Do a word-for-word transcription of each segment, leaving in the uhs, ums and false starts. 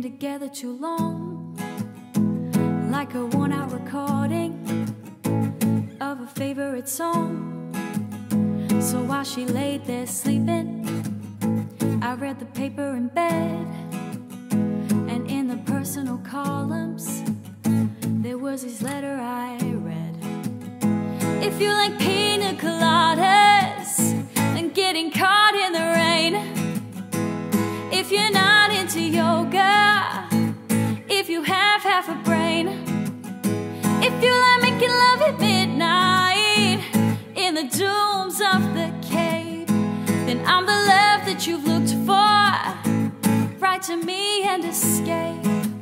together too long, like a worn-out recording of a favorite song. So while she laid there sleeping, I read the paper in bed, and in the personal columns there was this letter I read. If you like pina coladas and getting caught in the rain, if you're not into yoga, if you have half a brain, if you like making love at midnight in the dunes of the cave, then I'm the love that you've looked for. Write to me and escape.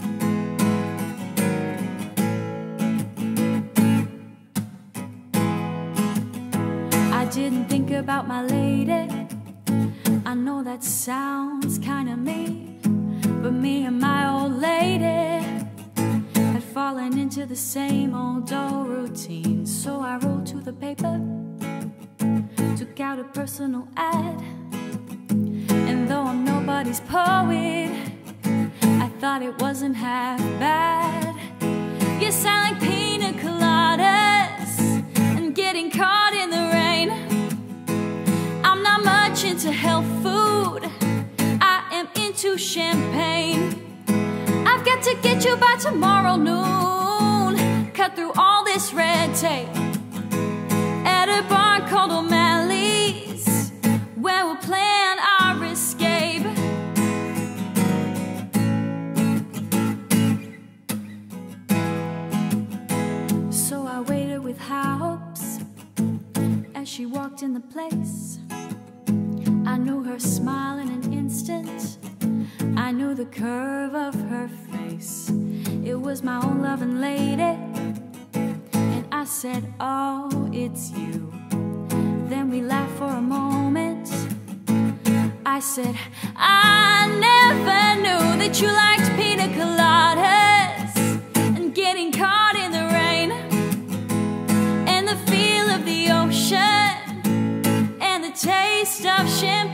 I didn't think about my lady. I know that sounds kinda mean, but me and my old lady had fallen into the same old dull routine. So I rolled to the paper, took out a personal ad, and though I'm nobody's poet, I thought it wasn't half bad. You sound like pina coladas and getting caught in the rain. I'm not much into health food, I am into champagne. I've got to get you by tomorrow noon, cut through all this red tape at a bar called O'Malley's, where we'll plan our escape. So I waited with high hopes as she walked in the place. I knew her smile in an instant, I knew the curve of her face. It was my own loving lady, and I said, oh, it's you. Then we laughed for a moment. I said, I never knew that you liked pina coladas and getting caught in the rain, and the feel of the ocean and the taste of champagne.